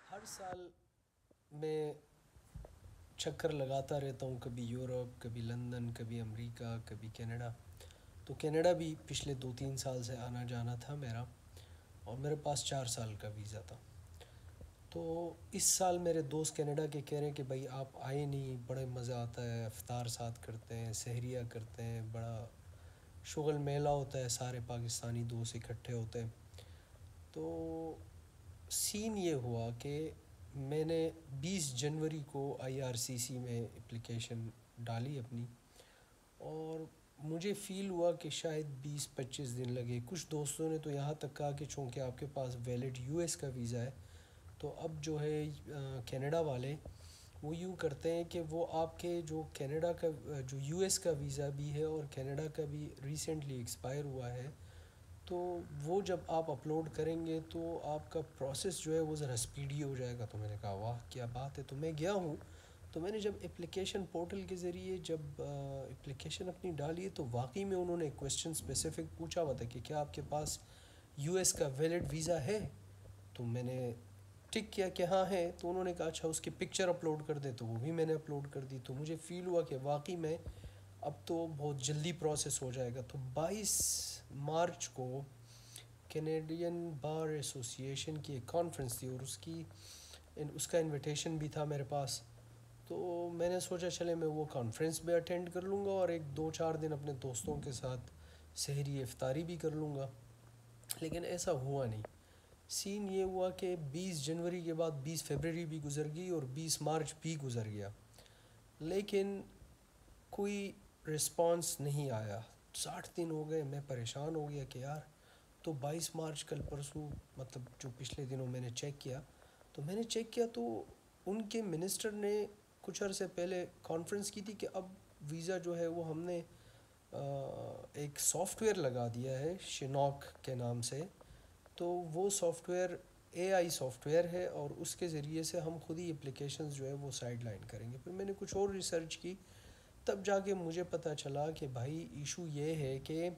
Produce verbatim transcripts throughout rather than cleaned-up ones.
ہر سال میں چکر لگاتا رہتا ہوں، کبھی یورپ، کبھی لندن، کبھی امریکہ، کبھی کینیڈا۔ تو کینیڈا بھی پچھلے دو تین سال سے آنا جانا تھا میرا، اور میرے پاس چار سال کا ویزا تھا۔ تو اس سال میرے دوست کینیڈا کے کہہ رہے ہیں کہ بھائی آپ آئے نہیں، بڑے مزہ آتا ہے، افطار ساتھ کرتے ہیں، سحریہ کرتے ہیں، بڑا شغل میلہ ہوتا ہے، سارے پاکستانی دوست اکٹھے ہوتے ہیں۔ تو سین یہ ہوا کہ میں نے بیس جنوری کو آئی آر سی سی میں اپلیکیشن ڈالی اپنی، اور مجھے فیل ہوا کہ شاید بیس پچیس دن لگے۔ کچھ دوستوں نے تو یہاں تک کہا کہ چونکہ آپ کے پاس ویلڈ یو ایس کا ویزا ہے تو اب جو ہے کینیڈا والے وہ یوں کرتے ہیں کہ وہ آپ کے جو کینیڈا کا جو یو ایس کا ویزا بھی ہے اور کینیڈا کا بھی ریسنٹلی ایکسپائر ہوا ہے، تو وہ جب آپ اپلوڈ کریں گے تو آپ کا پروسیس جو ہے وہ ذرا اسپیڈی ہو جائے گا۔ تو میں نے کہا واہ کیا بات ہے، تو میں گیا ہوں۔ تو میں نے جب اپلیکیشن پورٹل کے ذریعے جب اپلیکیشن اپنی ڈالی ہے تو واقعی میں انہوں نے کویسچن اسپیسیفک پوچھا ہوا تھا کہ کیا آپ کے پاس یو ایس کا ویلڈ ویزا ہے؟ تو میں نے ٹک کیا کہ ہاں ہے، تو انہوں نے کہا اچھا اس کی پکچر اپلوڈ کر دے، تو وہ بھی میں نے اپلوڈ کر دی۔ تو مجھے فیل ہوا کہ واقعی میں اب تو بہت جلدی پروسیس ہو جائے گا۔ تو بائیس مارچ کو کینیڈین بار ایسوسی ایشن کی ایک کانفرنس تھی، اور اس کی اس کا انویٹیشن بھی تھا میرے پاس۔ تو میں نے سوچا چلے میں وہ کانفرنس بھی اٹینڈ کر لوں گا اور ایک دو چار دن اپنے دوستوں کے ساتھ سحری افطاری بھی کر لوں گا، لیکن ایسا ہوا نہیں۔ سین یہ ہوا کہ بیس جنوری کے بعد بیس فیبرری بھی گزر گئی اور بیس مارچ بھی گزر گیا، لیکن کوئی رسپانس نہیں آیا۔ ساٹھ دن ہو گئے، میں پریشان ہو گیا کہ یار، تو بائیس مارچ کل پرسوں مطلب جو پچھلے دنوں میں نے چیک کیا تو میں نے چیک کیا تو ان کے منسٹر نے کچھ عرصے پہلے کانفرنس کی تھی کہ اب ویزا جو ہے وہ ہم نے ایک سافٹ ویئر لگا دیا ہے شنوک کے نام سے۔ تو وہ software A I software ہے، اور اس کے ذریعے سے ہم خود ہی اپلیکیشنز جو ہے وہ سائڈ لائن کریں گے۔ پھر میں نے کچھ اور ریسرچ کی، تب جا کے مجھے پتہ چلا کہ بھائی ایشو یہ ہے کہ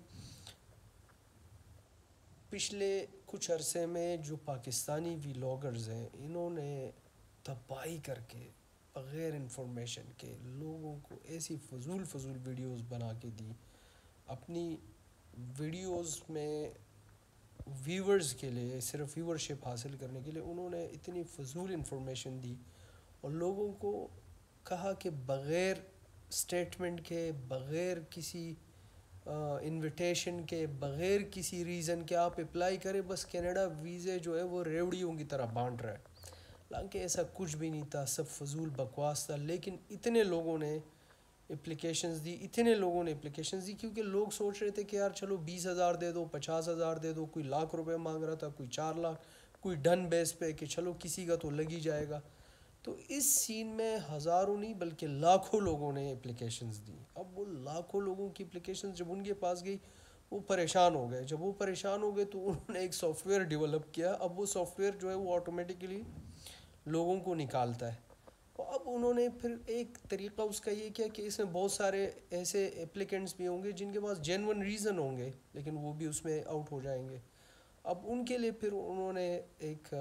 پچھلے کچھ عرصے میں جو پاکستانی ویلاگرز ہیں انہوں نے تباہی کر کے بغیر انفارمیشن کے لوگوں کو ایسی فضول فضول ویڈیوز بنا کے دی۔ اپنی ویڈیوز میں ویورز کے لیے، صرف ویورشپ حاصل کرنے کے لیے انہوں نے اتنی فضول انفارمیشن دی، اور لوگوں کو کہا کہ بغیر سٹیٹمنٹ کے، بغیر کسی انویٹیشن کے، بغیر کسی ریزن کے آپ اپلائی کریں، بس کینیڈا ویزے جو ہے وہ ریوڑیوں کی طرح بانٹ رہا ہے۔ حالانکہ ایسا کچھ بھی نہیں تھا، سب فضول بکواس تھا، لیکن اتنے لوگوں نے اپلیکیشنز دی، اتنے لوگوں نے اپلیکیشنز دی کیونکہ لوگ سوچ رہے تھے کہ یار چلو بیس ہزار دے دو، پچاس ہزار دے دو، کوئی لاکھ روپے مانگ رہا تھا، کوئی چار لاکھ، کوئی ڈن بیس پہ کہ چلو کسی کا تو لگ ہی جائے گا۔ تو اس سین میں ہزاروں نہیں بلکہ لاکھوں لوگوں نے اپلیکیشنز دی۔ اب وہ لاکھوں لوگوں کی اپلیکیشنز جب ان کے پاس گئی، وہ پریشان ہو گئے۔ جب وہ پریشان ہو گئے تو انہوں نے ایک سافٹ ویئر ڈیولپ کیا۔ اب وہ سافٹ ویئر جو ہے وہ آٹومیٹیکلی لوگوں کو نکالتا ہے۔ اب انہوں نے پھر ایک طریقہ اس کا یہ کیا کہ اس میں بہت سارے ایسے اپلیکنٹس بھی ہوں گے جن کے پاس جینون ریزن ہوں گے، لیکن وہ بھی اس میں آؤٹ ہو جائیں گے۔ اب ان کے لیے پھر انہوں نے ایک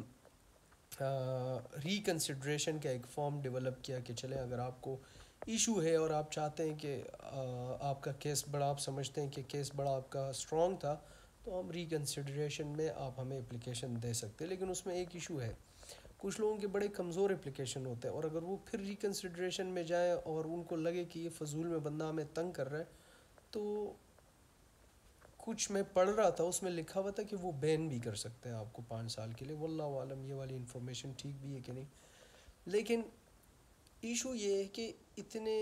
ریکنسیڈریشن کا ایک فارم ڈیولپ کیا کہ چلیں اگر آپ کو ایشو ہے اور آپ چاہتے ہیں کہ آپ کا کیس بڑا، آپ سمجھتے ہیں کہ کیس بڑا آپ کا اسٹرانگ تھا، تو ہم ریکنسیڈریشن میں آپ ہمیں اپلیکیشن دے سکتے ہیں۔ لیکن اس میں ایک ایشو ہے، کچھ لوگوں کے بڑے کمزور اپلیکیشن ہوتے ہیں، اور اگر وہ پھر ریکنسیڈریشن میں جائیں اور ان کو لگے کہ یہ فضول میں بندہ ہمیں تنگ کر رہا ہے، تو کچھ میں پڑھ رہا تھا اس میں لکھا ہوا تھا کہ وہ بین بھی کر سکتے ہیں آپ کو پانچ سال کے لیے۔ واللہ عالم یہ والی انفارمیشن ٹھیک بھی ہے کہ نہیں، لیکن ایشو یہ ہے کہ اتنے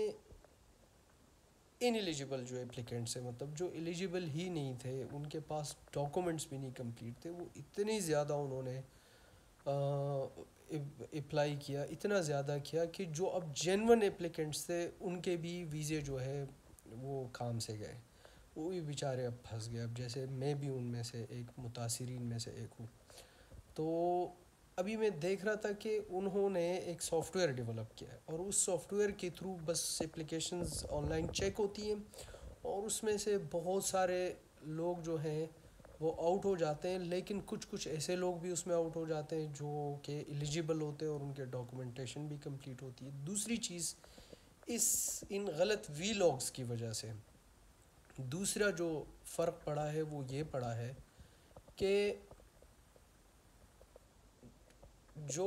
ان ایلیجیبل جو اپلیکینٹس ہیں، مطلب جو ایلیجیبل ہی نہیں تھے، ان کے پاس ڈاکومنٹس بھی نہیں کمپلیٹ تھے، وہ اتنی زیادہ انہوں نے اپلائی کیا، اتنا زیادہ کیا کہ جو اب جینون اپلیکینٹس تھے ان کے بھی ویزے جو ہے وہ کام سے گئے، وہ بھی بیچارے اب پھنس گئے۔ اب جیسے میں بھی ان میں سے ایک متاثرین میں سے ایک ہوں۔ تو ابھی میں دیکھ رہا تھا کہ انہوں نے ایک سافٹ ویئر ڈیولپ کیا ہے، اور اس سافٹ ویئر کے تھرو بس اپلیکیشنز آن لائن چیک ہوتی ہیں، اور اس میں سے بہت سارے لوگ جو ہیں وہ آؤٹ ہو جاتے ہیں، لیکن کچھ کچھ ایسے لوگ بھی اس میں آؤٹ ہو جاتے ہیں جو کہ ایلیجیبل ہوتے ہیں اور ان کے ڈاکومنٹیشن بھی کمپلیٹ ہوتی ہے۔ دوسری چیز، اس ان غلط وی لاگس کی وجہ سے دوسرا جو فرق پڑا ہے وہ یہ پڑا ہے کہ جو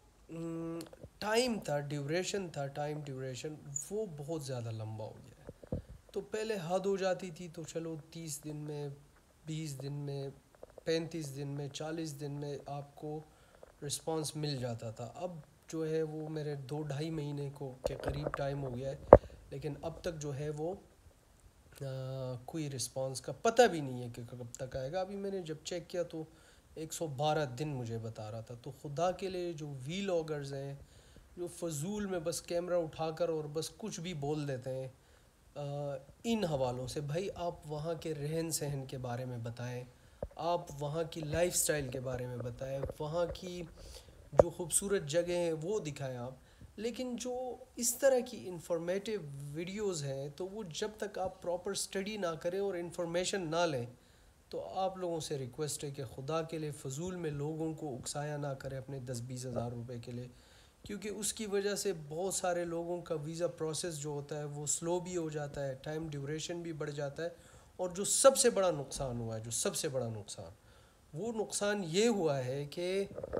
ٹائم تھا، ڈیوریشن تھا، ٹائم ڈیوریشن وہ بہت زیادہ لمبا ہو گیا ہے۔ تو پہلے حد ہو جاتی تھی تو چلو تیس دن میں، بیس دن میں، پینتیس دن میں، چالیس دن میں آپ کو رسپانس مل جاتا تھا۔ اب جو ہے وہ میرے دو ڈھائی مہینے کو کے قریب ٹائم ہو گیا ہے، لیکن اب تک جو ہے وہ آ, کوئی رسپانس کا پتہ بھی نہیں ہے کہ کب تک آئے گا۔ ابھی میں نے جب چیک کیا تو ایک سو بارہ دن مجھے بتا رہا تھا۔ تو خدا کے لیے جو وی لاگرز ہیں، جو فضول میں بس کیمرہ اٹھا کر اور بس کچھ بھی بول دیتے ہیں، ان حوالوں سے بھائی آپ وہاں کے رہن سہن کے بارے میں بتائیں، آپ وہاں کی لائف سٹائل کے بارے میں بتائیں، وہاں کی جو خوبصورت جگہیں ہیں وہ دکھائیں آپ۔ لیکن جو اس طرح کی انفارمیٹیو ویڈیوز ہیں تو وہ جب تک آپ پراپر سٹڈی نہ کریں اور انفارمیشن نہ لیں، تو آپ لوگوں سے ریکویسٹ ہے کہ خدا کے لیے فضول میں لوگوں کو اکسایا نہ کریں اپنے دس بیس ہزار روپے کے لیے، کیونکہ اس کی وجہ سے بہت سارے لوگوں کا ویزا پروسیس جو ہوتا ہے وہ سلو بھی ہو جاتا ہے، ٹائم ڈیوریشن بھی بڑھ جاتا ہے، اور جو سب سے بڑا نقصان ہوا ہے، جو سب سے بڑا نقصان وہ نقصان یہ ہوا ہے کہ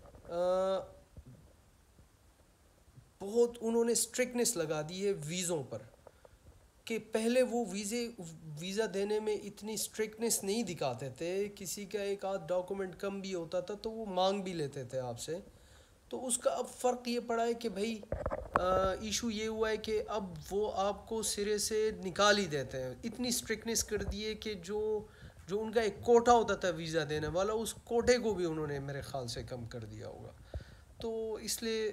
بہت انہوں نے اسٹرکٹنس لگا دی ہے ویزوں پر، کہ پہلے وہ ویزے ویزا دینے میں اتنی اسٹرکٹنس نہیں دکھاتے تھے، کسی کا ایک آدھ ڈاکومنٹ کم بھی ہوتا تھا تو وہ مانگ بھی لیتے تھے آپ سے۔ تو اس کا اب فرق یہ پڑا ہے کہ بھائی ایشو یہ ہوا ہے کہ اب وہ آپ کو سرے سے نکال ہی دیتے ہیں، اتنی اسٹرکٹنس کر دی ہے کہ جو جو ان کا ایک کوٹا ہوتا تھا ویزا دینے والا، اس کوٹے کو بھی انہوں نے میرے خیال سے کم کر دیا ہوگا۔ تو اس لیے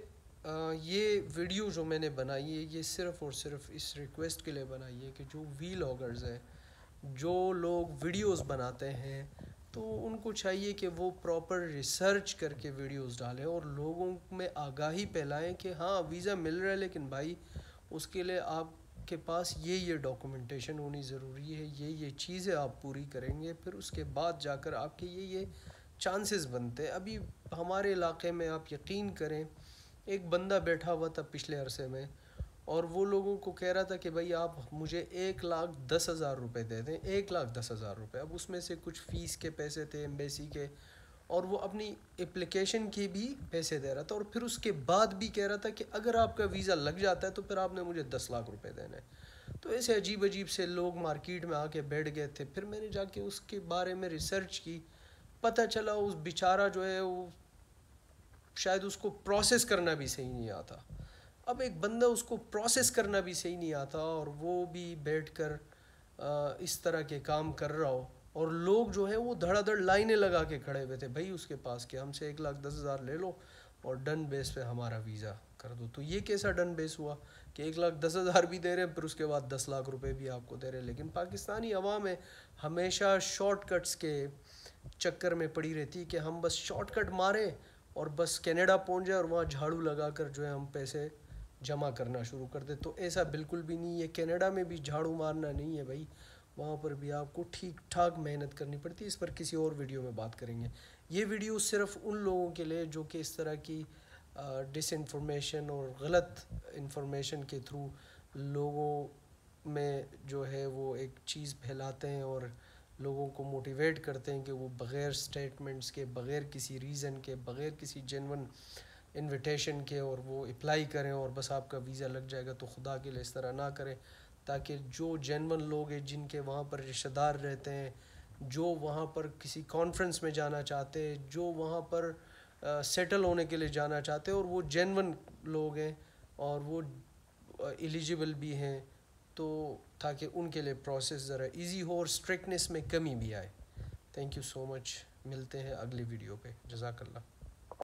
یہ ویڈیو جو میں نے بنائی ہے یہ صرف اور صرف اس ریکویسٹ کے لیے بنائی ہے کہ جو وی لاگرز ہیں، جو لوگ ویڈیوز بناتے ہیں، تو ان کو چاہیے کہ وہ پراپر ریسرچ کر کے ویڈیوز ڈالیں اور لوگوں میں آگاہی پھیلائیں کہ ہاں ویزا مل رہا ہے، لیکن بھائی اس کے لیے آپ کے پاس یہ یہ ڈاکومنٹیشن ہونی ضروری ہے، یہ یہ چیزیں آپ پوری کریں گے، پھر اس کے بعد جا کر آپ کے یہ یہ چانسز بنتے ہیں۔ ابھی ہمارے علاقے میں آپ یقین کریں، ایک بندہ بیٹھا ہوا تھا پچھلے عرصے میں، اور وہ لوگوں کو کہہ رہا تھا کہ بھائی آپ مجھے ایک لاکھ دس ہزار روپے دے دیں، ایک لاکھ دس ہزار روپے۔ اب اس میں سے کچھ فیس کے پیسے تھے ایمبیسی کے، اور وہ اپنی اپلیکیشن کے بھی پیسے دے رہا تھا، اور پھر اس کے بعد بھی کہہ رہا تھا کہ اگر آپ کا ویزا لگ جاتا ہے تو پھر آپ نے مجھے دس لاکھ روپے دینے۔ تو ایسے عجیب عجیب سے لوگ مارکیٹ میں آ کے بیٹھ گئے تھے۔ پھر میں نے جا کے اس کے بارے میں ریسرچ کی، پتہ چلا اس بیچارہ جو ہے وہ شاید اس کو پروسیس کرنا بھی صحیح نہیں آتا۔ اب ایک بندہ اس کو پروسیس کرنا بھی صحیح نہیں آتا اور وہ بھی بیٹھ کر اس طرح کے کام کر رہا ہو، اور لوگ جو ہے وہ دھڑا دھڑ لائنیں لگا کے کھڑے ہوئے تھے بھائی اس کے پاس کہ ہم سے ایک لاکھ دس ہزار لے لو اور ڈن بیس پہ ہمارا ویزا کر دو۔ تو یہ کیسا ڈن بیس ہوا کہ ایک لاکھ دس ہزار بھی دے رہے ہیں، پھر اس کے بعد دس لاکھ روپے بھی آپ کو دے رہے ہیں؟ لیکن پاکستانی عوام ہے ہمیشہ شارٹ کٹس کے چکر میں پڑی رہتی کہ ہم بس شارٹ کٹ ماریں اور بس کینیڈا پہنچ جائے اور وہاں جھاڑو لگا کر جو ہے ہم پیسے جمع کرنا شروع کر دیں۔ تو ایسا بالکل بھی نہیں ہے، کینیڈا میں بھی جھاڑو مارنا نہیں ہے بھائی، وہاں پر بھی آپ کو ٹھیک ٹھاک محنت کرنی پڑتی ہے۔ اس پر کسی اور ویڈیو میں بات کریں گے۔ یہ ویڈیو صرف ان لوگوں کے لیے جو کہ اس طرح کی ڈس انفارمیشن اور غلط انفارمیشن کے تھرو لوگوں میں جو ہے وہ ایک چیز پھیلاتے ہیں اور لوگوں کو موٹیویٹ کرتے ہیں کہ وہ بغیر سٹیٹمنٹس کے، بغیر کسی ریزن کے، بغیر کسی جینون انویٹیشن کے اور وہ اپلائی کریں اور بس آپ کا ویزا لگ جائے گا۔ تو خدا کے لیے اس طرح نہ کریں، تاکہ جو جینون لوگ ہیں جن کے وہاں پر رشتہ دار رہتے ہیں، جو وہاں پر کسی کانفرنس میں جانا چاہتے ہیں، جو وہاں پر سیٹل ہونے کے لیے جانا چاہتے ہیں اور وہ جینون لوگ ہیں اور وہ ایلیجیبل بھی ہیں، تو تاکہ ان کے لیے پروسیس ذرا ایزی ہو اور اسٹرکٹنس میں کمی بھی آئے۔ تھینک یو سو مچ، ملتے ہیں اگلی ویڈیو پہ، جزاک اللہ۔